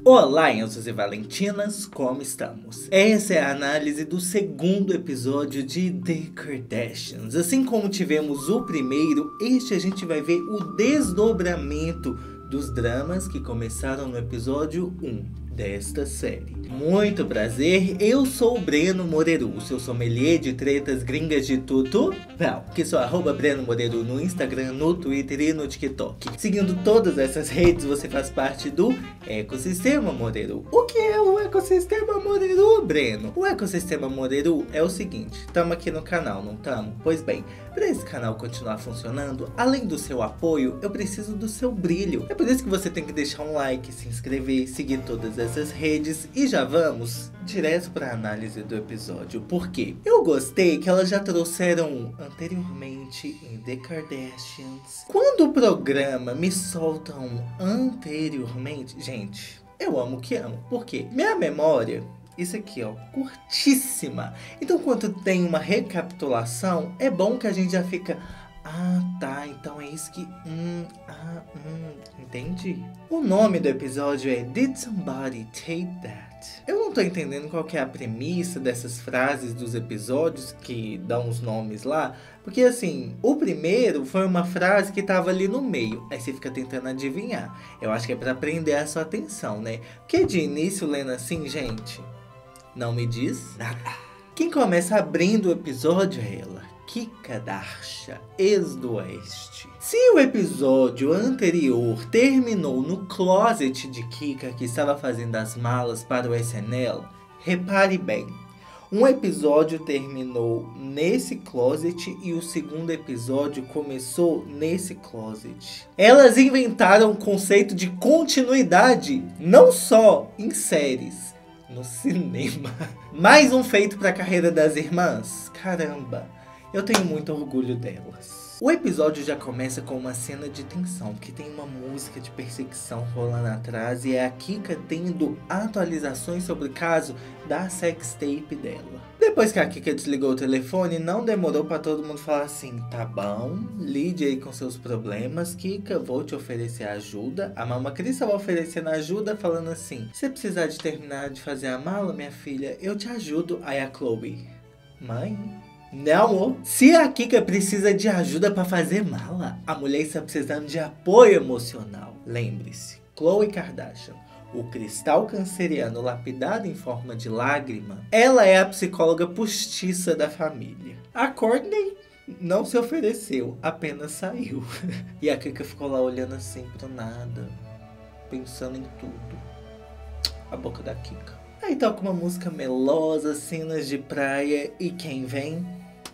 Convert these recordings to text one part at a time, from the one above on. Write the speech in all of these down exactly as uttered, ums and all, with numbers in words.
Olá, Enzos e Valentinas, como estamos? Essa é a análise do segundo episódio de The Kardashians. Assim como tivemos o primeiro, este a gente vai ver o desdobramento dos dramas que começaram no episódio um desta série. Muito prazer, eu sou o Breno Moreru, seu sommelier de tretas gringas de tudo, não, que sou arroba Breno Moreru no Instagram, no Twitter e no TikTok. Seguindo todas essas redes, você faz parte do Ecossistema Moreru. O que é o Ecossistema Moreru, Breno? O Ecossistema Moreru é o seguinte, estamos aqui no canal, não estamos? Pois bem, para esse canal continuar funcionando, além do seu apoio, eu preciso do seu brilho. É por isso que você tem que deixar um like, se inscrever, seguir todas essas redes e já vamos direto para a análise do episódio. Por quê? Eu gostei que elas já trouxeram anteriormente em The Kardashians. Quando o programa me solta um anteriormente, gente, eu amo que amo. Por quê? Minha memória, isso aqui ó, curtíssima. Então quando tem uma recapitulação, é bom que a gente já fica... Ah, tá, então é isso que... Hum, ah, hum, entendi. O nome do episódio é Did Somebody Tape That? Eu não tô entendendo qual que é a premissa dessas frases dos episódios que dão os nomes lá. Porque assim, o primeiro foi uma frase que tava ali no meio. Aí você fica tentando adivinhar. Eu acho que é pra prender a sua atenção, né? Porque de início lendo assim, gente, não me diz nada. Quem começa abrindo o episódio é ela. Kika Darsha, ex do Oeste. Se o episódio anterior terminou no closet de Kika, que estava fazendo as malas para o S N L, repare bem, um episódio terminou nesse closet e o segundo episódio começou nesse closet. Elas inventaram o conceito de continuidade, não só em séries, no cinema. Mais um feito para a carreira das irmãs? Caramba! Eu tenho muito orgulho delas. O episódio já começa com uma cena de tensão, que tem uma música de perseguição rolando atrás e é a Kika tendo atualizações sobre o caso da sextape dela. Depois que a Kika desligou o telefone, não demorou para todo mundo falar assim, tá bom, lide aí com seus problemas, Kika, vou te oferecer ajuda. A Mama Cris estava oferecendo ajuda, falando assim, se precisar de terminar de fazer a mala, minha filha, eu te ajudo. Aí a Chloe, mãe... Não, se a Kika precisa de ajuda para fazer mala, a mulher está precisando de apoio emocional. Lembre-se, Khloe Kardashian, o cristal canceriano lapidado em forma de lágrima, ela é a psicóloga postiça da família. A Kourtney não se ofereceu, apenas saiu. E a Kika ficou lá olhando assim pro nada, pensando em tudo. A boca da Kika. Aí toca uma música melosa, cenas de praia e quem vem?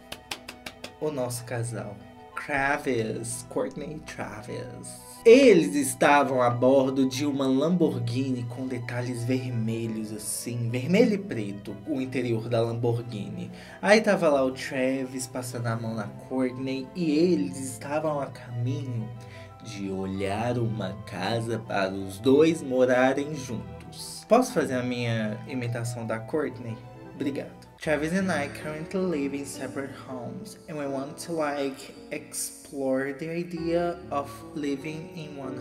O nosso casal, Travis, Kourtney e Travis. Eles estavam a bordo de uma Lamborghini com detalhes vermelhos assim, vermelho e preto, o interior da Lamborghini. Aí tava lá o Travis passando a mão na Kourtney e eles estavam a caminho de olhar uma casa para os dois morarem juntos. Posso fazer a minha imitação da Kourtney? Obrigado. Travis and I currently live in separate homes and we want to like explore the idea of living in one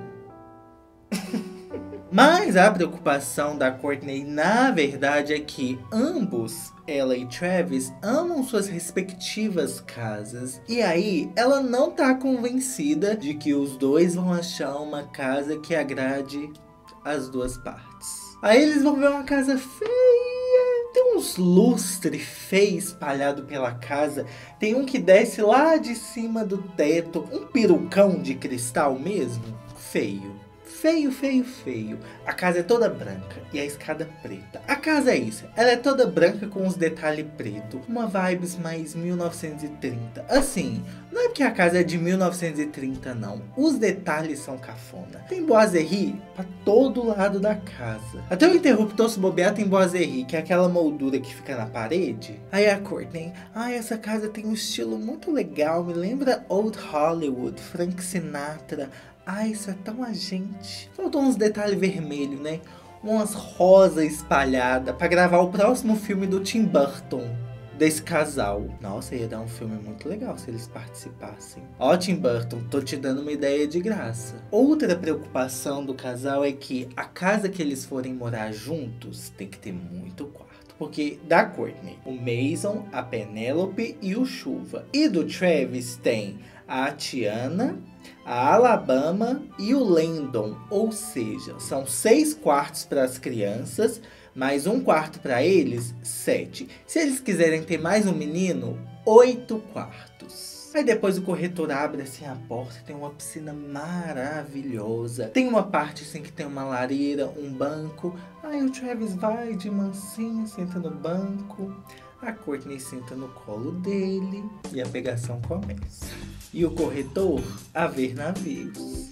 home. Mas a preocupação da Kourtney na verdade é que ambos, ela e Travis, amam suas respectivas casas. E aí ela não tá convencida de que os dois vão achar uma casa que agrade as duas partes. Aí eles vão ver uma casa feia. Tem uns lustres feios espalhados pela casa. Tem um que desce lá de cima do teto. Um perucão de cristal mesmo. Feio. Feio, feio, feio. A casa é toda branca e a escada preta. A casa é isso. Ela é toda branca com os detalhes preto. Uma vibes mais mil novecentos e trinta. Assim, não é porque a casa é de mil novecentos e trinta não. Os detalhes são cafona. Tem boiserie pra todo lado da casa. Até o interruptor se bobear tem boiserie, que é aquela moldura que fica na parede. Aí a Kourtney, ah, essa casa tem um estilo muito legal. Me lembra Old Hollywood, Frank Sinatra. Ai, isso é tão a gente. Faltou uns detalhes vermelhos, né? Umas rosas espalhadas pra gravar o próximo filme do Tim Burton. desse casal. Nossa, ia dar um filme muito legal se eles participassem. Ó, Tim Burton, tô te dando uma ideia de graça. Outra preocupação do casal é que a casa que eles forem morar juntos tem que ter muito quarto. Porque da Courtney, o Mason, a Penélope e o Chuva. E do Travis tem a Tiana, a Alabama e o Landon. Ou seja, são seis quartos para as crianças, mais um quarto para eles, sete. Se eles quiserem ter mais um menino, oito quartos. Aí depois o corretor abre assim a porta, tem uma piscina maravilhosa. Tem uma parte assim que tem uma lareira, um banco. Aí o Travis vai de mansinho, senta no banco. A Courtney senta no colo dele e a pegação começa. E o corretor a ver navios.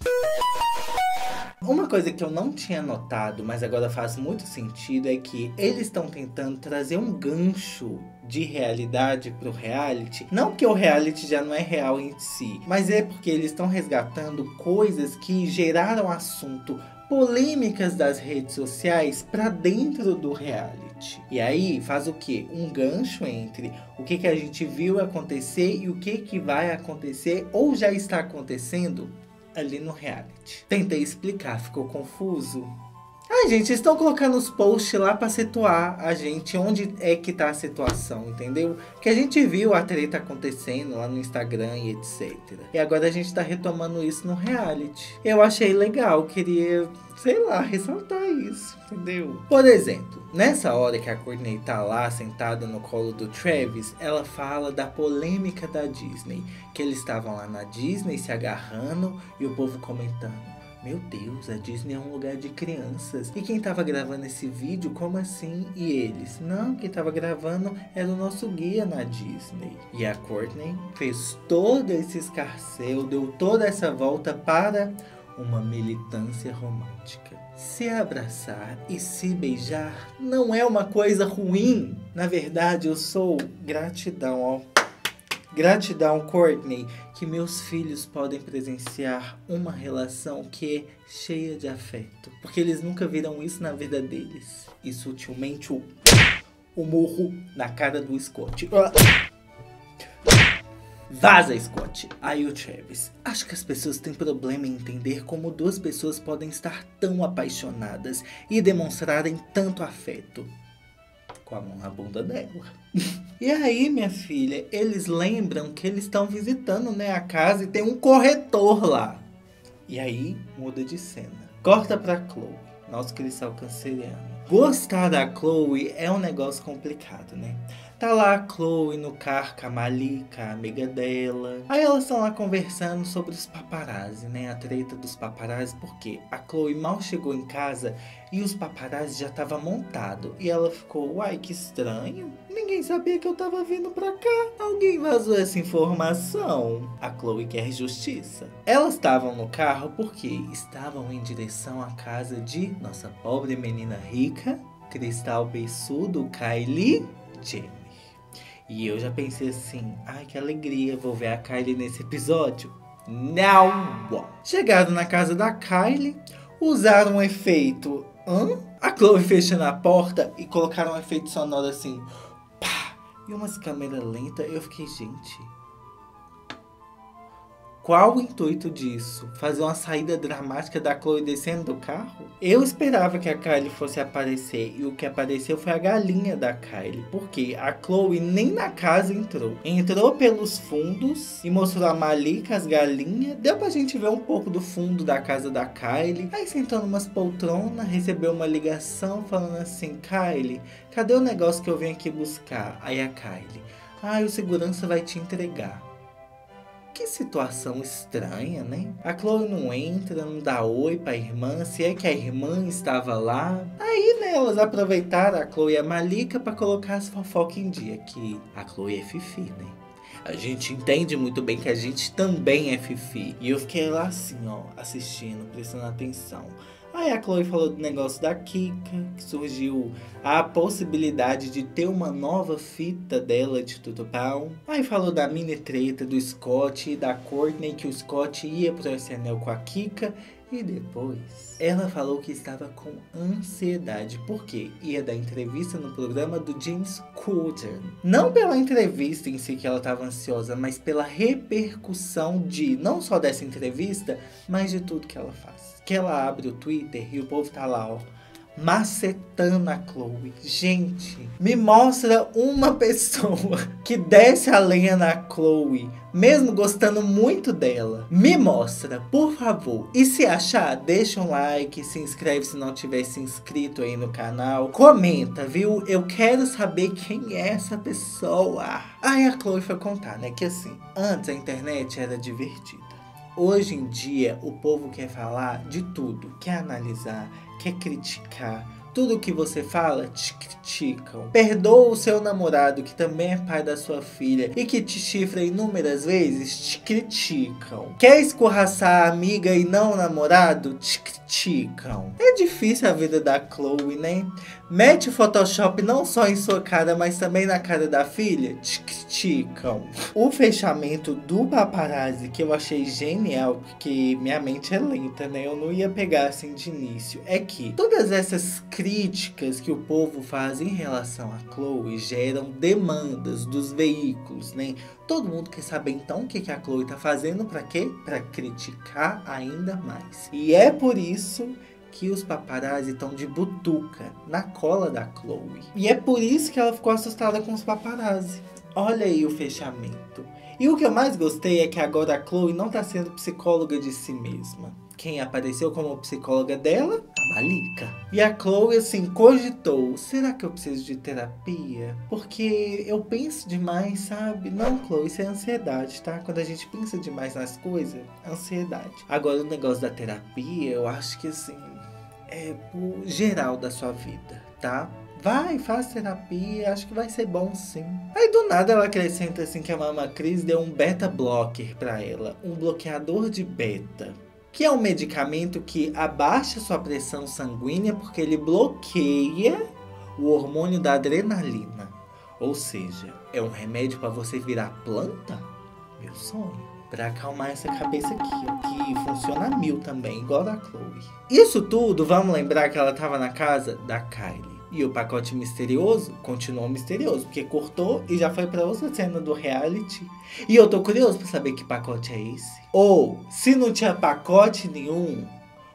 Uma coisa que eu não tinha notado, mas agora faz muito sentido, é que eles estão tentando trazer um gancho de realidade pro reality. Não que o reality já não é real em si, mas é porque eles estão resgatando coisas que geraram assunto, polêmicas das redes sociais para dentro do reality. E aí faz o quê? Um gancho entre o que, que a gente viu acontecer e o que, que vai acontecer ou já está acontecendo ali no reality. Tentei explicar, ficou confuso? Ai, gente, estão colocando os posts lá pra situar a gente onde é que tá a situação, entendeu? Que a gente viu a treta acontecendo lá no Instagram e etcétera. E agora a gente tá retomando isso no reality. Eu achei legal, queria, sei lá, ressaltar isso, entendeu? Por exemplo, nessa hora que a Courtney tá lá sentada no colo do Travis, ela fala da polêmica da Disney. Que eles estavam lá na Disney se agarrando e o povo comentando: meu Deus, a Disney é um lugar de crianças. E quem tava gravando esse vídeo, como assim? E eles? Não, quem tava gravando era o nosso guia na Disney. E a Courtney fez todo esse escarcéu, deu toda essa volta para uma militância romântica. Se abraçar e se beijar não é uma coisa ruim. Na verdade, eu sou gratidão, ó. Gratidão, Courtney, que meus filhos podem presenciar uma relação que é cheia de afeto. Porque eles nunca viram isso na vida deles. E sutilmente o, o murro na cara do Scott. Vaza, Scott. Aí o Travis: acho que as pessoas têm problema em entender como duas pessoas podem estar tão apaixonadas e demonstrarem tanto afeto. Com a mão na bunda dela. E aí, minha filha, eles lembram que eles estão visitando, né, a casa e tem um corretor lá. E aí, muda de cena. Corta pra Chloe, nosso cristal canceriano. Gostar da Chloe é um negócio complicado, né? Tá lá a Chloe no carro com a Malika, a amiga dela. Aí elas estão lá conversando sobre os paparazzi, né? A treta dos paparazzi, porque a Chloe mal chegou em casa e os paparazzi já estavam montados. E ela ficou: uai, que estranho. Ninguém sabia que eu tava vindo pra cá. Alguém vazou essa informação. A Chloe quer justiça. Elas estavam no carro porque estavam em direção à casa de nossa pobre menina rica, cristal beiçudo, Kylie Jenner. E eu já pensei assim: ai, que alegria, vou ver a Kylie nesse episódio. Não! Chegaram na casa da Kylie, usaram um efeito. Hã? A Chloe fechando a porta e colocaram um efeito sonoro assim. Pá! E umas câmeras lentas. Eu fiquei, gente, qual o intuito disso? Fazer uma saída dramática da Chloe descendo do carro? Eu esperava que a Kylie fosse aparecer. E o que apareceu foi a galinha da Kylie. Porque a Chloe nem na casa entrou. Entrou pelos fundos e mostrou a Malika, as galinhas. Deu pra gente ver um pouco do fundo da casa da Kylie. Aí sentou numas poltronas, recebeu uma ligação falando assim: Kylie, cadê o negócio que eu vim aqui buscar? Aí a Kylie: ah, o segurança vai te entregar. Que situação estranha, né? A Chloe não entra, não dá oi pra irmã, se é que a irmã estava lá. Aí, né, elas aproveitaram a Chloe e a Malika pra colocar as fofocas em dia, que a Chloe é fifi, né? A gente entende muito bem que a gente também é fifi. E eu fiquei lá assim, ó, assistindo, prestando atenção. Aí a Chloe falou do negócio da Kika, que surgiu a possibilidade de ter uma nova fita dela de tutupão. Aí falou da mini treta do Scott e da Courtney, que o Scott ia pro esse anel com a Kika E depois, ela falou que estava com ansiedade, porque ia dar entrevista no programa do James Corden. Não pela entrevista em si que ela estava ansiosa, mas pela repercussão de, não só dessa entrevista, mas de tudo que ela faz. Que ela abre o Twitter e o povo tá lá, ó, macetando a Chloe. Gente, me mostra uma pessoa que desce a lenha na Chloe, mesmo gostando muito dela. Me mostra, por favor. E se achar, deixa um like, se inscreve se não tiver se inscrito aí no canal. Comenta, viu? Eu quero saber quem é essa pessoa. Aí a Chloe foi contar, né? Que assim, antes a internet era divertida. Hoje em dia, o povo quer falar de tudo, quer analisar, quer criticar. Tudo que você fala, te criticam. Perdoa o seu namorado, que também é pai da sua filha, e que te chifra inúmeras vezes, te criticam. Quer escorraçar a amiga e não o namorado? Te criticam. É difícil a vida da Chloe, né? Mete o Photoshop não só em sua cara, mas também na cara da filha? Te criticam. O fechamento do paparazzi, que eu achei genial, porque minha mente é lenta, né? Eu não ia pegar assim de início. É que todas essas críticas que o povo faz em relação a Chloe geram demandas dos veículos, né? Todo mundo quer saber então o que, que a Chloe tá fazendo, pra quê? Pra criticar ainda mais. E é por isso que os paparazzi estão de butuca na cola da Chloe. E é por isso que ela ficou assustada com os paparazzi. Olha aí o fechamento. E o que eu mais gostei é que agora a Chloe não tá sendo psicóloga de si mesma. Quem apareceu como psicóloga dela? A Malika. E a Chloe, assim, cogitou. Será que eu preciso de terapia? Porque eu penso demais, sabe? Não, Chloe, isso é ansiedade, tá? Quando a gente pensa demais nas coisas, é ansiedade. Agora, o negócio da terapia, eu acho que, assim, é pro geral da sua vida, tá? Vai, faz terapia, acho que vai ser bom sim. Aí do nada ela acrescenta assim que a Mama Cris deu um beta blocker pra ela. Um bloqueador de beta. Que é um medicamento que abaixa sua pressão sanguínea porque ele bloqueia o hormônio da adrenalina. Ou seja, é um remédio pra você virar planta? Meu sonho. Pra acalmar essa cabeça aqui, ó, que funciona a mil também, igual a da Chloe. Isso tudo, vamos lembrar que ela tava na casa da Kylie. E o pacote misterioso continuou misterioso, porque cortou e já foi pra outra cena do reality. E eu tô curioso pra saber que pacote é esse. Ou, se não tinha pacote nenhum,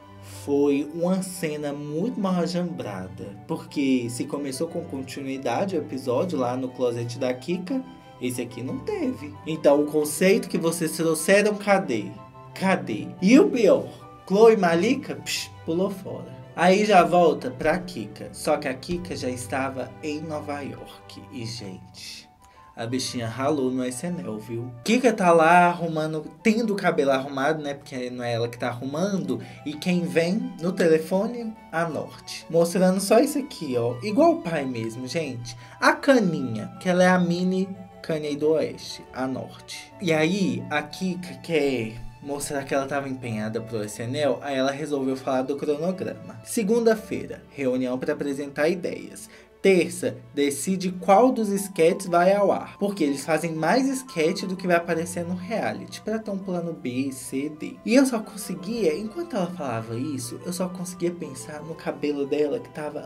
foi uma cena muito mal ajambrada. Porque se começou com continuidade o episódio lá no closet da Kika, esse aqui não teve. Então o conceito que vocês trouxeram, cadê? Cadê? E o pior, Chloe e Malika, psh, pulou fora. Aí já volta pra Kika. Só que a Kika já estava em Nova York. E, gente, a bichinha ralou no S N L, viu? Kika tá lá arrumando, tendo o cabelo arrumado, né? Porque não é ela que tá arrumando. E quem vem no telefone? A Norte. Mostrando só isso aqui, ó. Igual o pai mesmo, gente. A Caninha, que ela é a mini Kanye do Oeste. A Norte. E aí, a Kika quer mostrar que ela estava empenhada pro S N L, aí ela resolveu falar do cronograma. Segunda-feira, reunião para apresentar ideias. Terça, decide qual dos sketches vai ao ar, porque eles fazem mais sketch do que vai aparecer no reality, para ter um plano B, C, D. E eu só conseguia, enquanto ela falava isso, eu só conseguia pensar no cabelo dela que tava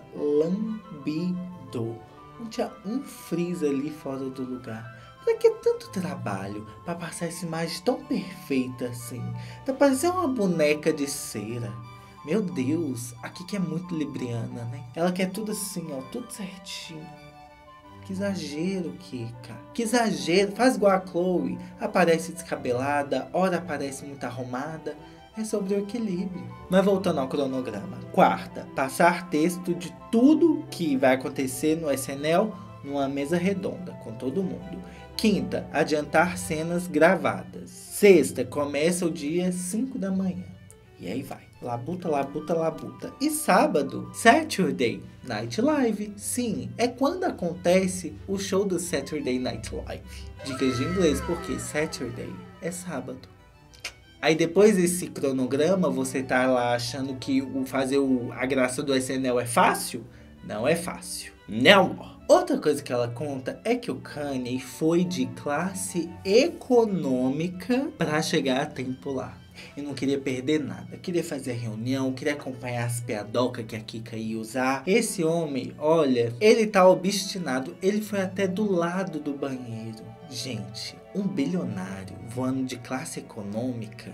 lambido. Não tinha um frizz ali fora do lugar. Pra que tanto trabalho pra passar essa imagem tão perfeita assim? Tá parecendo uma boneca de cera. Meu Deus, a Kika é muito libriana, né? Ela quer tudo assim, ó, tudo certinho. Que exagero, Kika. Que exagero. Faz igual a Chloe. Aparece descabelada, ora aparece muito arrumada. É sobre o equilíbrio. Mas voltando ao cronograma. Quarta, passar texto de tudo que vai acontecer no S N L numa mesa redonda com todo mundo. Quinta, adiantar cenas gravadas. Sexta, começa o dia cinco da manhã. E aí vai. Labuta, labuta, labuta. E sábado, Saturday Night Live. Sim, é quando acontece o show do Saturday Night Live. Dicas de inglês, porque Saturday é sábado. Aí depois desse cronograma, você tá lá achando que o fazer o, a graça do S N L é fácil? Não é fácil. Não! Outra coisa que ela conta é que o Kanye foi de classe econômica para chegar a tempo lá. e não queria perder nada. Queria fazer reunião, queria acompanhar as piadocas que a Kika ia usar. Esse homem, olha, ele tá obstinado. Ele foi até do lado do banheiro. Gente, um bilionário voando de classe econômica.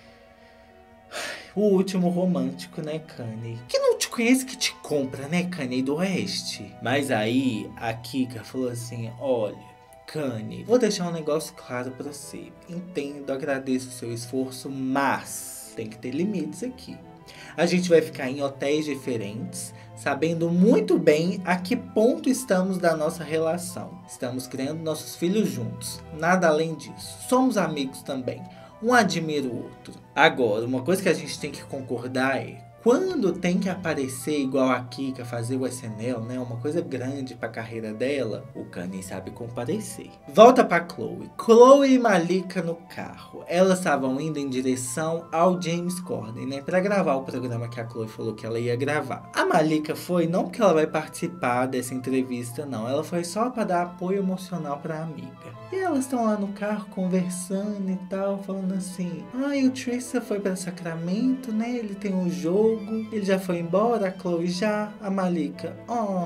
O último romântico, né, Kanye? Que não te conhece que te compra, né, Kanye do Oeste? Mas aí a Kika falou assim, olha, Kanye, vou deixar um negócio claro pra você. Entendo, agradeço o seu esforço, mas tem que ter limites aqui. A gente vai ficar em hotéis diferentes, sabendo muito bem a que ponto estamos da nossa relação. Estamos criando nossos filhos juntos, nada além disso. Somos amigos também. Um admira o outro. Agora, uma coisa que a gente tem que concordar é, quando tem que aparecer igual a Kika, fazer o S N L, né, uma coisa grande pra carreira dela, o Kanye sabe comparecer. Volta pra Chloe. Chloe e Malika no carro. Elas estavam indo em direção ao James Corden, né, pra gravar o programa que a Chloe falou que ela ia gravar. A Malika foi, não porque ela vai participar dessa entrevista, não. Ela foi só pra dar apoio emocional pra amiga. E elas estão lá no carro conversando e tal, falando assim, ai, ah, o Tristan foi pra Sacramento, né, ele tem um jogo. Ele já foi embora, a Chloe já, a Malika.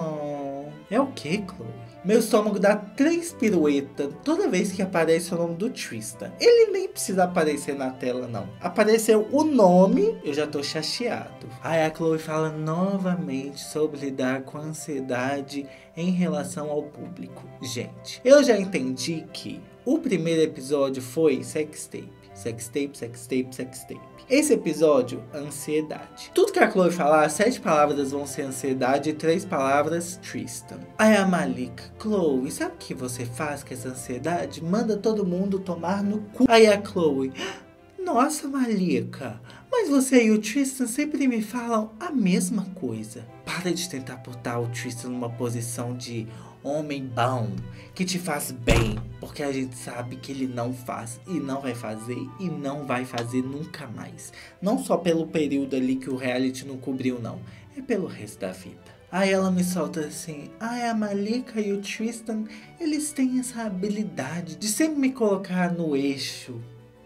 Oh, é o que, Chloe? Meu estômago dá três piruetas toda vez que aparece o nome do Tristan. Ele nem precisa aparecer na tela, não. Apareceu o nome, eu já tô chateado. Aí a Chloe fala novamente sobre lidar com a ansiedade em relação ao público. Gente, eu já entendi que o primeiro episódio foi sextape. Sextape, sextape, sextape. Esse episódio, ansiedade. Tudo que a Chloe falar, sete palavras vão ser ansiedade e três palavras Tristan. Aí a Malika, Chloe, sabe o que você faz com essa ansiedade? Manda todo mundo tomar no cu. Aí a Chloe, nossa Malika, mas você e o Tristan sempre me falam a mesma coisa. Para de tentar botar o Tristan numa posição de homem bom, que te faz bem, porque a gente sabe que ele não faz e não vai fazer e não vai fazer nunca mais. Não só pelo período ali que o reality não cobriu, não. É pelo resto da vida. Aí ela me solta assim, ai, a Malika e o Tristan, eles têm essa habilidade de sempre me colocar no eixo.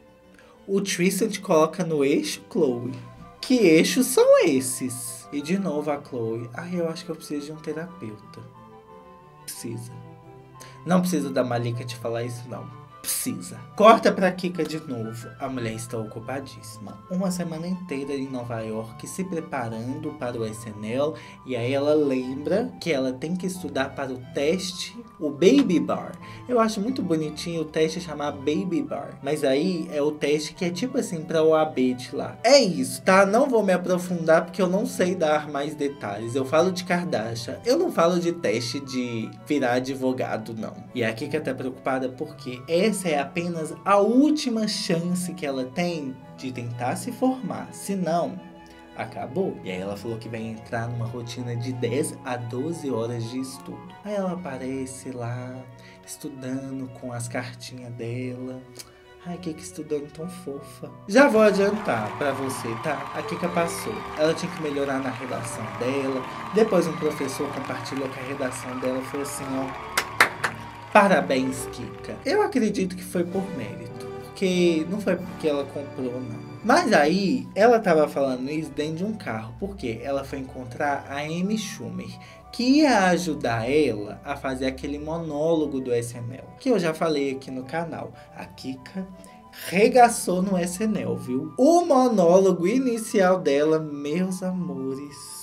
O Tristan te coloca no eixo, Chloe? Que eixos são esses? E de novo a Chloe, ai, eu acho que eu preciso de um terapeuta. Precisa. Não precisa da Malika te falar isso, não. Precisa. Corta pra Kika de novo. A mulher está ocupadíssima. Uma semana inteira em Nova York se preparando para o S N L. E aí ela lembra que ela tem que estudar para o teste, o Baby Bar. Eu acho muito bonitinho o teste chamar Baby Bar. Mas aí é o teste que é tipo assim para o A B de lá. É isso, tá? Não vou me aprofundar porque eu não sei dar mais detalhes. Eu falo de Kardashian. Eu não falo de teste de virar advogado, não. E a Kika tá preocupada porque essa é apenas a última chance que ela tem de tentar se formar. Se não, acabou. E aí ela falou que vai entrar numa rotina de dez a doze horas de estudo. Aí ela aparece lá, estudando com as cartinhas dela. Ai, Kika estudando tão fofa. Já vou adiantar pra você, tá? A Kika passou. Ela tinha que melhorar na redação dela. Depois um professor compartilhou que a redação dela foi assim, ó. Parabéns, Kika. Eu acredito que foi por mérito, porque não foi porque ela comprou, não. Mas aí, ela tava falando isso dentro de um carro, porque ela foi encontrar a Amy Schumer, que ia ajudar ela a fazer aquele monólogo do S N L, que eu já falei aqui no canal. A Kika regaçou no S N L, viu? O monólogo inicial dela, meus amores,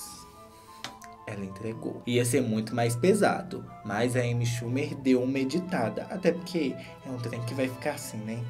ela entregou. Ia ser muito mais pesado, mas a Amy Schumer deu uma editada. Até porque é um trem que vai ficar assim, né?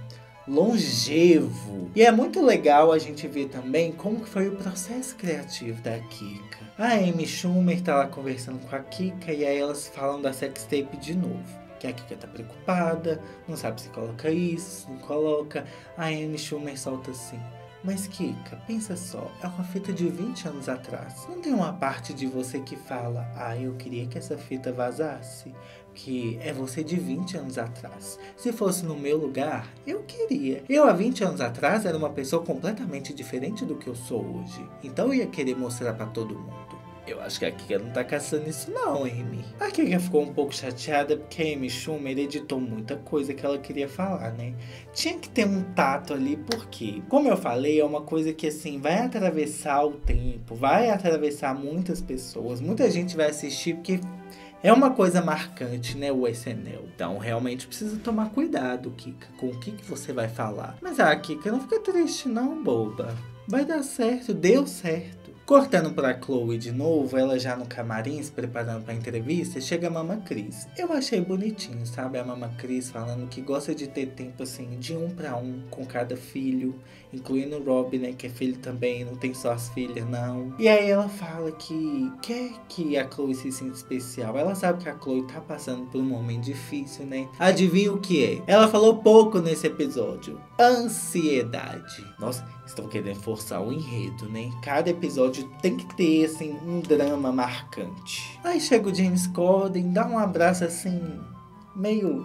Longevo. E é muito legal a gente ver também como que foi o processo criativo da Kika. A Amy Schumer tá lá conversando com a Kika e aí elas falam da sextape de novo. Que a Kika tá preocupada, não sabe se coloca isso, se não coloca. A Amy Schumer solta assim, mas Kika, pensa só, é uma fita de vinte anos atrás. Não tem uma parte de você que fala, ah, eu queria que essa fita vazasse? Que é você de vinte anos atrás. Se fosse no meu lugar, eu queria. Eu há vinte anos atrás era uma pessoa completamente diferente do que eu sou hoje. Então eu ia querer mostrar pra todo mundo. Eu acho que a Kika não tá caçando isso não, Amy. A Kika ficou um pouco chateada porque a Amy Schumer editou muita coisa que ela queria falar, né? Tinha que ter um tato ali, porque, como eu falei, é uma coisa que, assim, vai atravessar o tempo, vai atravessar muitas pessoas. Muita gente vai assistir porque é uma coisa marcante, né, o S N L. Então, realmente precisa tomar cuidado, Kika, com o que, que você vai falar. Mas a Kika não fica triste não, boba. Vai dar certo, deu certo. Cortando pra Chloe de novo, ela já no camarim se preparando pra entrevista, chega a Mama Chris. Eu achei bonitinho, sabe? A Mama Chris falando que gosta de ter tempo assim, de um pra um com cada filho, incluindo o Rob, né, que é filho também, não tem só as filhas, não. E aí ela fala que quer que a Chloe se sinta especial. Ela sabe que a Chloe tá passando por um momento difícil, né? Adivinha o que é? Ela falou pouco nesse episódio. Ansiedade. Nossa, estão querendo forçar o enredo, né? Cada episódio tem que ter, assim, um drama marcante. Aí chega o James Corden, dá um abraço, assim, meio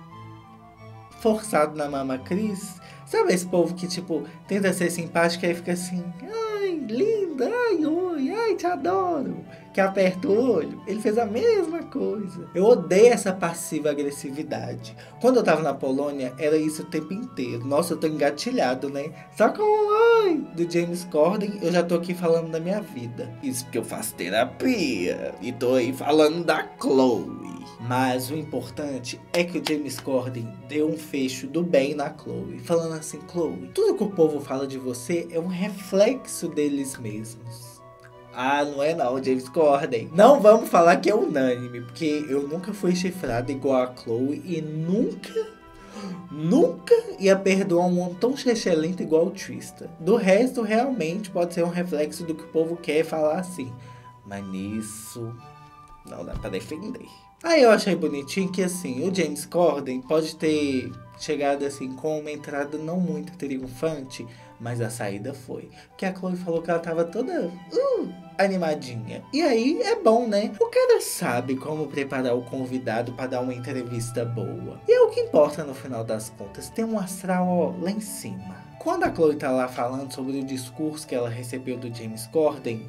forçado na Mama Chris. Sabe esse povo que, tipo, tenta ser simpático e aí fica assim, ai, linda, ai, oi, ai, te adoro. Que aperta o olho. Ele fez a mesma coisa. Eu odeio essa passiva agressividade. Quando eu tava na Polônia, era isso o tempo inteiro. Nossa, eu tô engatilhado, né? Só com o oi do James Corden, eu já tô aqui falando da minha vida. Isso porque eu faço terapia. E tô aí falando da Chloe. Mas o importante é que o James Corden deu um fecho do bem na Chloe. Falando assim, Chloe, tudo que o povo fala de você é um reflexo deles mesmos. Ah, não é não, James Corden. Não vamos falar que é unânime, porque eu nunca fui chifrada igual a Chloe e nunca, nunca ia perdoar um homem tão chechelento igual o Trista. Do resto, realmente pode ser um reflexo do que o povo quer falar assim. Mas nisso, não dá pra defender. Aí eu achei bonitinho que, assim, o James Corden pode ter chegado, assim, com uma entrada não muito triunfante, mas a saída foi. Porque a Chloe falou que ela tava toda uh, animadinha. E aí é bom, né? O cara sabe como preparar o convidado pra dar uma entrevista boa. E é o que importa no final das contas, ter um astral, ó, lá em cima. Quando a Chloe tá lá falando sobre o discurso que ela recebeu do James Corden,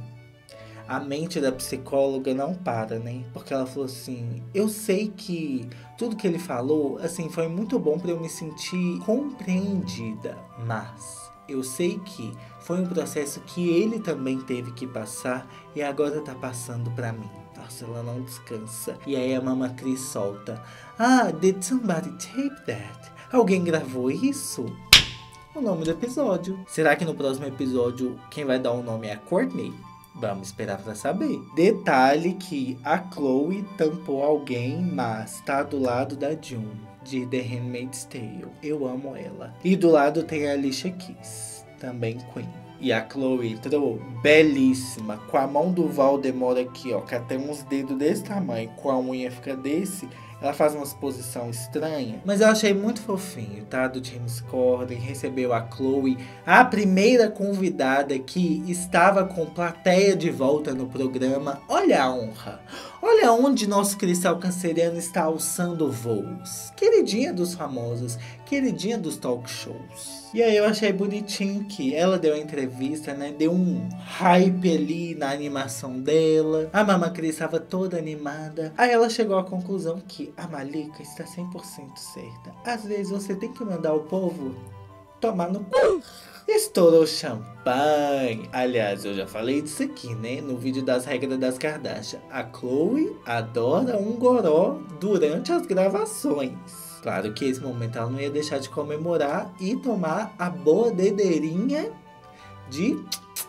a mente da psicóloga não para, né? Porque ela falou assim, eu sei que tudo que ele falou, assim, foi muito bom pra eu me sentir compreendida. Mas eu sei que foi um processo que ele também teve que passar e agora tá passando pra mim. Nossa, ela não descansa. E aí a Mama Chris solta. Ah, did somebody tape that? Alguém gravou isso? O nome do episódio. Será que no próximo episódio quem vai dar o nome é a Courtney? Vamos esperar pra saber. Detalhe que a Chloe tampou alguém, mas tá do lado da June, de The Handmaid's Tale. Eu amo ela. E do lado tem a Alicia Keys, também Queen. E a Chloe entrou belíssima, com a mão do Voldemort aqui, ó, que até uns dedos desse tamanho, com a unha fica desse. Ela faz uma exposição estranha. Mas eu achei muito fofinho, tá? Do James Corden. Recebeu a Chloe, a primeira convidada que estava com plateia de volta no programa. Olha a honra. Olha onde nosso cristal canceriano está alçando voos. Queridinha dos famosos. Queridinha dos talk shows. E aí eu achei bonitinho que ela deu a entrevista, né? Deu um hype ali na animação dela. A Mama Chris estava toda animada. Aí ela chegou à conclusão que a Malika está cem por cento certa. Às vezes você tem que mandar o povo tomar no cu. Estourou champanhe. Aliás, eu já falei disso aqui, né? No vídeo das regras das Kardashian. A Chloe adora um goró durante as gravações. Claro que esse momento ela não ia deixar de comemorar e tomar a boa dedeirinha de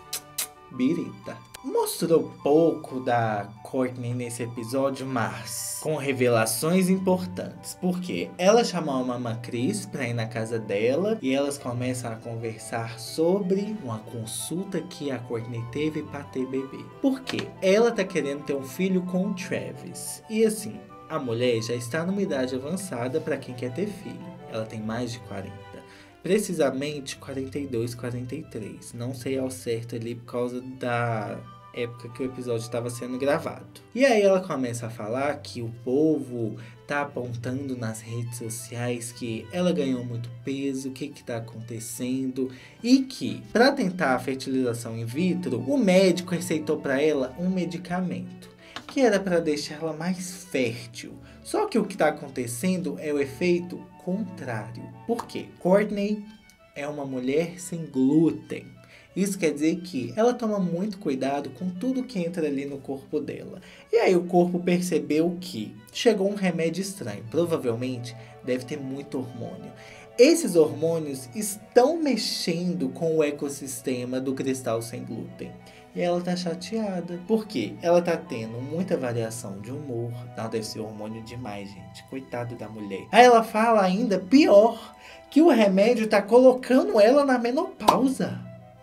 birita. Mostrou pouco da Courtney nesse episódio, mas com revelações importantes. Porque ela chamou a Mama Chris pra ir na casa dela e elas começam a conversar sobre uma consulta que a Courtney teve pra ter bebê. Porque ela tá querendo ter um filho com o Travis. E assim, a mulher já está numa idade avançada para quem quer ter filho. Ela tem mais de quarenta. Precisamente quarenta e dois, quarenta e três. Não sei ao certo ali por causa da época que o episódio estava sendo gravado. E aí ela começa a falar que o povo tá apontando nas redes sociais que ela ganhou muito peso, o que que tá acontecendo, e que para tentar a fertilização in vitro, o médico receitou para ela um medicamento que era para deixar ela mais fértil. Só que o que tá acontecendo é o efeito contrário. Por quê? Courtney é uma mulher sem glúten. Isso quer dizer que ela toma muito cuidado com tudo que entra ali no corpo dela. E aí o corpo percebeu que chegou um remédio estranho. Provavelmente deve ter muito hormônio. Esses hormônios estão mexendo com o ecossistema do cristal sem glúten. E ela tá chateada. Por quê? Ela tá tendo muita variação de humor. Não, deve ser hormônio demais, gente. Coitado da mulher. Aí ela fala ainda pior, que o remédio tá colocando ela na menopausa.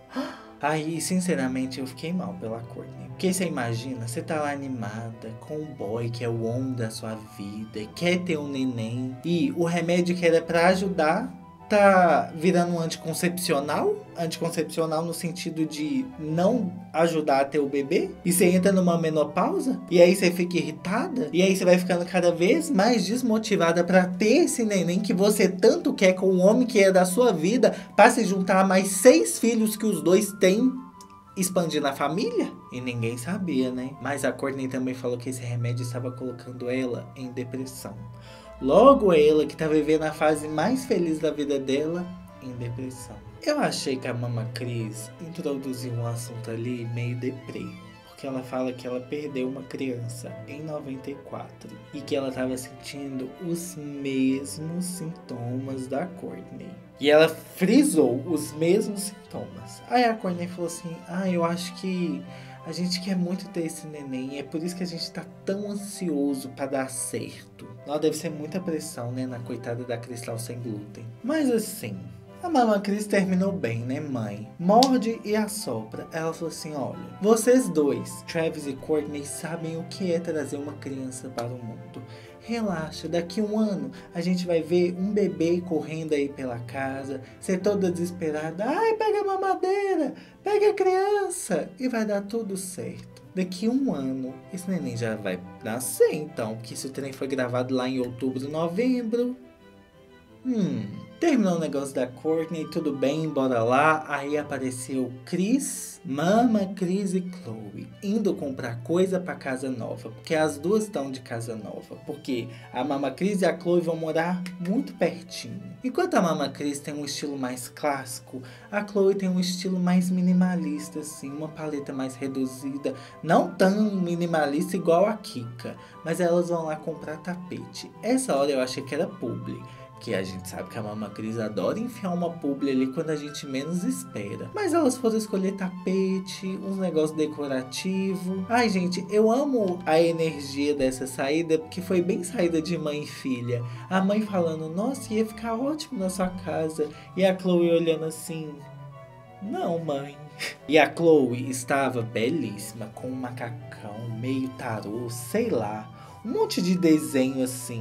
Aí, sinceramente, eu fiquei mal pela Courtney. Porque você imagina, você tá lá animada com o boy que é o homem da sua vida, quer ter um neném, e o remédio que era pra ajudar tá virando um anticoncepcional? Anticoncepcional no sentido de não ajudar a ter o bebê? E você entra numa menopausa? E aí você fica irritada? E aí você vai ficando cada vez mais desmotivada pra ter esse neném que você tanto quer com o homem que é da sua vida, pra se juntar a mais seis filhos que os dois têm, expandindo a família? E ninguém sabia, né? Mas a Courtney também falou que esse remédio estava colocando ela em depressão. Logo ela, que tá vivendo a fase mais feliz da vida dela, em depressão. Eu achei que a Mama Cris introduziu um assunto ali meio deprê. Porque ela fala que ela perdeu uma criança em noventa e quatro. E que ela tava sentindo os mesmos sintomas da Courtney. E ela frisou os mesmos sintomas. Aí a Courtney falou assim, ah, eu acho que a gente quer muito ter esse neném. É por isso que a gente tá tão ansioso pra dar certo. Ela deve ser muita pressão, né, na coitada da Cristal sem glúten. Mas assim, a Mama Cris terminou bem, né, mãe? Morde e assopra. Ela falou assim, olha, vocês dois, Travis e Courtney, sabem o que é trazer uma criança para o mundo. Relaxa, daqui um ano a gente vai ver um bebê correndo aí pela casa, ser toda desesperada. Ai, pega a mamadeira, pega a criança e vai dar tudo certo. Daqui um ano, esse neném já vai nascer então, porque esse trem foi gravado lá em outubro, novembro. Hum, terminou o negócio da Courtney, tudo bem, bora lá. Aí apareceu Chris, Mama, Cris e Chloe indo comprar coisa pra casa nova, porque as duas estão de casa nova, porque a Mama Cris e a Chloe vão morar muito pertinho. Enquanto a Mama Cris tem um estilo mais clássico, a Chloe tem um estilo mais minimalista, assim, uma paleta mais reduzida, não tão minimalista igual a Kika, mas elas vão lá comprar tapete. Essa hora eu achei que era publi, que a gente sabe que a Mama Cris adora enfiar uma publi ali quando a gente menos espera. Mas elas foram escolher tapete, uns negócios decorativos. Ai, gente, eu amo a energia dessa saída, porque foi bem saída de mãe e filha. A mãe falando, nossa, ia ficar ótimo na sua casa. E a Chloe olhando assim, não, mãe. E a Chloe estava belíssima, com um macacão, meio tarô, sei lá. Um monte de desenho assim.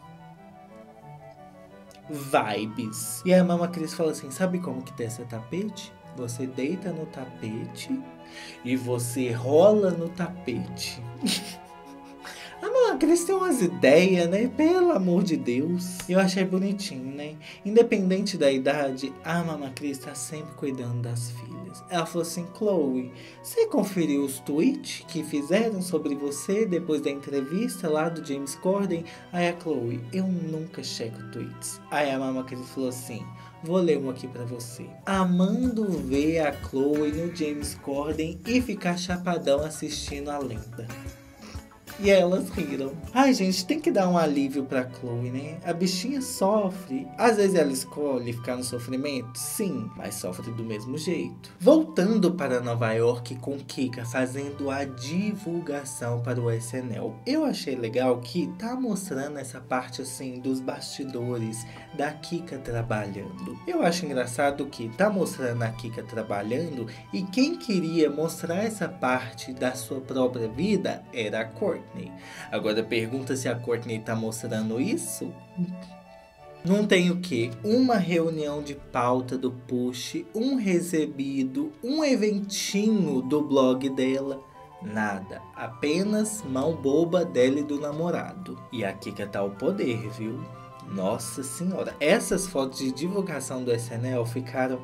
Vibes. E a Mama Cris fala assim, sabe como que desce o tapete? Você deita no tapete e você rola no tapete. A Mama Cris tem umas ideias, né? Pelo amor de Deus. Eu achei bonitinho, né? Independente da idade, a Mama Cris tá sempre cuidando das filhas. Ela falou assim, Chloe, você conferiu os tweets que fizeram sobre você depois da entrevista lá do James Corden? Aí a Chloe, eu nunca checo tweets. Aí a Mama Cris falou assim, vou ler um aqui pra você. Amando ver a Chloe no James Corden e ficar chapadão assistindo a lenda. E elas riram. Ai, gente, tem que dar um alívio pra Chloe, né? A bichinha sofre. Às vezes ela escolhe ficar no sofrimento, sim, mas sofre do mesmo jeito. Voltando para Nova York com Kika fazendo a divulgação para o S N L. Eu achei legal que tá mostrando essa parte, assim, dos bastidores da Kika trabalhando. Eu acho engraçado que tá mostrando a Kika trabalhando e quem queria mostrar essa parte da sua própria vida era a Courtney. Agora pergunta se a Courtney tá mostrando isso? Não tem o quê? Uma reunião de pauta do Push, um recebido, um eventinho do blog dela. Nada, apenas mão boba dela e do namorado. E a Kika tá ao poder, viu? Nossa senhora, essas fotos de divulgação do S N L ficaram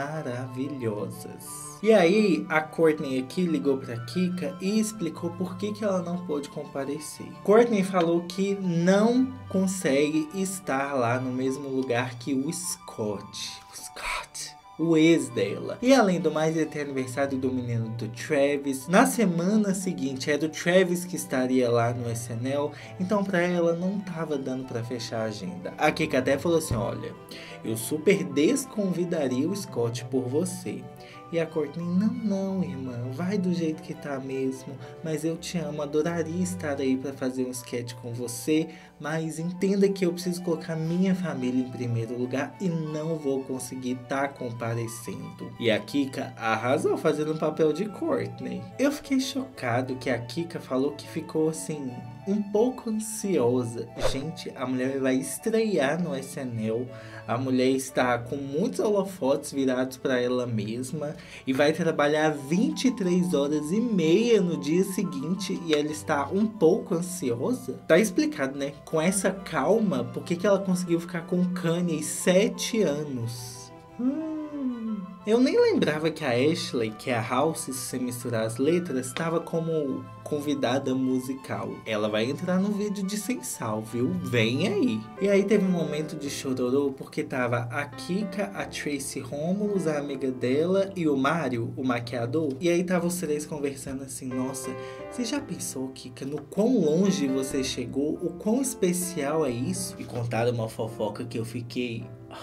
maravilhosas. E aí, a Courtney aqui ligou pra Kika e explicou por que, que ela não pôde comparecer. Courtney falou que não consegue estar lá no mesmo lugar que o Scott. O Scott, o ex dela. E além do mais, ia ter aniversário do menino do Travis. Na semana seguinte, era o Travis que estaria lá no S N L. Então pra ela não tava dando pra fechar a agenda. A Kika até falou assim, olha, eu super desconvidaria o Scott por você. E a Courtney, não, não, irmã, vai do jeito que tá mesmo, mas eu te amo, adoraria estar aí pra fazer um sketch com você, mas entenda que eu preciso colocar minha família em primeiro lugar e não vou conseguir estar comparecendo. E a Kika arrasou fazendo o papel de Courtney. Eu fiquei chocado que a Kika falou que ficou assim, um pouco ansiosa. Gente, a mulher vai estrear no S N L, a mulher está com muitos holofotes virados para ela mesma e vai trabalhar vinte e três horas e meia no dia seguinte e ela está um pouco ansiosa. Tá explicado, né? Com essa calma, por que que ela conseguiu ficar com Kanye sete anos? Hum... Eu nem lembrava que a Ashley, que é a House, se você misturar as letras, estava como convidada musical. Ela vai entrar no vídeo de Sem Sal, viu? Vem aí. E aí teve um momento de chororô, porque tava a Kika, a Tracy Romulus, a amiga dela, e o Mário, o maquiador. E aí tava os três conversando assim, nossa, você já pensou, Kika, no quão longe você chegou? O quão especial é isso? E contaram uma fofoca que eu fiquei...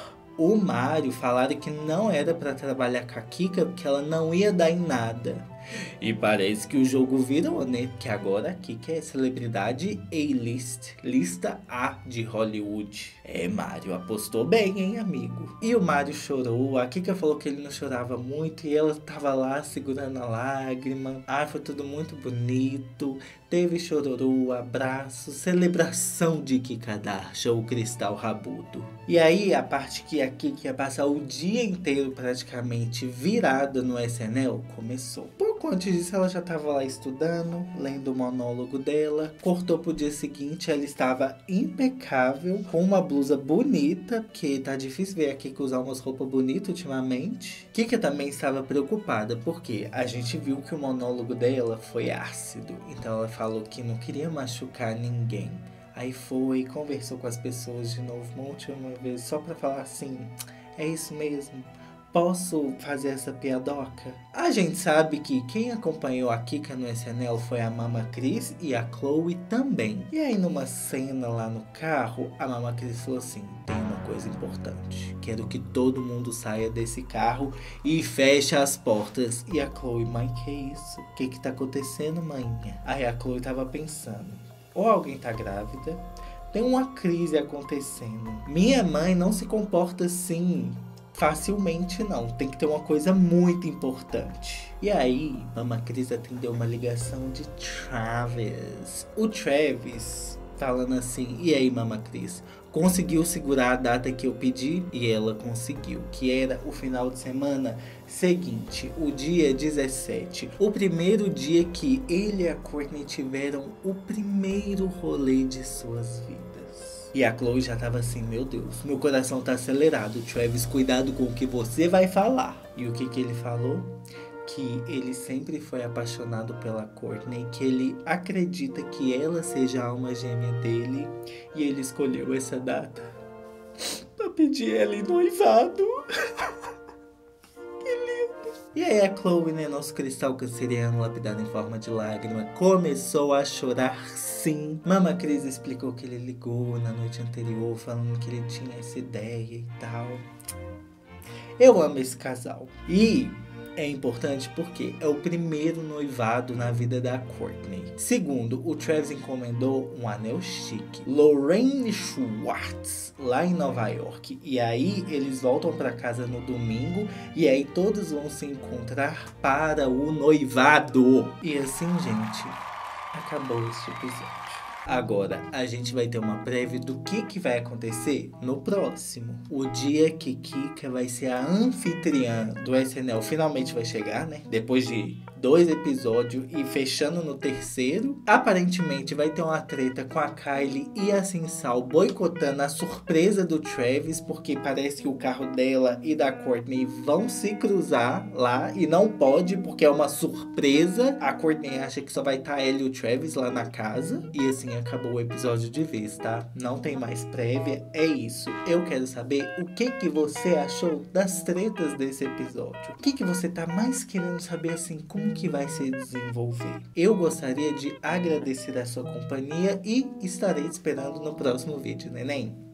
O Mário falaram que não era pra trabalhar com a Kika porque ela não ia dar em nada. E parece que o jogo virou, né? Porque agora a Kika é celebridade A-list, lista A de Hollywood. É, Mário apostou bem, hein, amigo? E o Mário chorou, a Kika falou que ele não chorava muito e ela tava lá segurando a lágrima. Ah, foi tudo muito bonito. Teve chororô, abraço, celebração de Kikadarsha, o cristal rabudo. E aí, a parte que a Kika ia passar o dia inteiro praticamente virada no S N L, começou. Pouco antes disso, ela já estava lá estudando, lendo o monólogo dela. Cortou pro dia seguinte, ela estava impecável, com uma blusa bonita, porque tá difícil ver a Kika usar umas roupas bonitas ultimamente. Kika também estava preocupada, porque a gente viu que o monólogo dela foi ácido. Então ela falou que não queria machucar ninguém. Aí foi, conversou com as pessoas de novo, uma última vez, só pra falar assim, é isso mesmo? Posso fazer essa piadoca? A gente sabe que quem acompanhou a Kika no S N L foi a Mama Cris e a Chloe também. E aí numa cena lá no carro, a Mama Cris falou assim, tem uma coisa importante. Quero que todo mundo saia desse carro e feche as portas. E a Chloe, mãe, que isso? O que que tá acontecendo, mãinha? Aí a Chloe tava pensando, ou alguém tá grávida, tem uma crise acontecendo. Minha mãe não se comporta assim facilmente, não. Tem que ter uma coisa muito importante. E aí, Mama Cris atendeu uma ligação de Travis. O Travis falando assim, e aí, Mama Cris? Conseguiu segurar a data que eu pedi? E ela conseguiu, que era o final de semana seguinte, o dia dezessete. O primeiro dia que ele e a Courtney tiveram o primeiro rolê de suas vidas. E a Chloe já tava assim, meu Deus, meu coração tá acelerado. Travis, cuidado com o que você vai falar. E o que que ele falou? Que ele sempre foi apaixonado pela Courtney, que ele acredita que ela seja a alma gêmea dele. E ele escolheu essa data pra pedir ela em noivado. Que lindo. E aí a Chloe, né, nosso cristal canceriano lapidado em forma de lágrima, começou a chorar sim. Mama Cris explicou que ele ligou na noite anterior falando que ele tinha essa ideia e tal. Eu amo esse casal. E é importante porque é o primeiro noivado na vida da Courtney. Segundo, o Travis encomendou um anel chique, Lorraine Schwartz, lá em Nova York. E aí eles voltam para casa no domingo e aí todos vão se encontrar para o noivado. E assim, gente, acabou este episódio. Agora, a gente vai ter uma prévia do que, que vai acontecer no próximo. O dia que Kika vai ser a anfitriã do S N L finalmente vai chegar, né? Depois de dois episódios e fechando no terceiro. Aparentemente vai ter uma treta com a Kylie e a Sinsal boicotando a surpresa do Travis, porque parece que o carro dela e da Courtney vão se cruzar lá e não pode porque é uma surpresa. A Courtney acha que só vai estar ela e o Travis lá na casa. E assim acabou o episódio de vez, tá? Não tem mais prévia, é isso. Eu quero saber o que que você achou das tretas desse episódio. O que que você tá mais querendo saber, assim, como que vai se desenvolver. Eu gostaria de agradecer a sua companhia e estarei esperando no próximo vídeo, neném.